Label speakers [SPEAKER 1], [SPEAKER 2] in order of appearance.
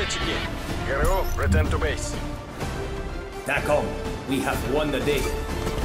[SPEAKER 1] разведчики. ГРУ, return to base.
[SPEAKER 2] TACOM, we have won the day.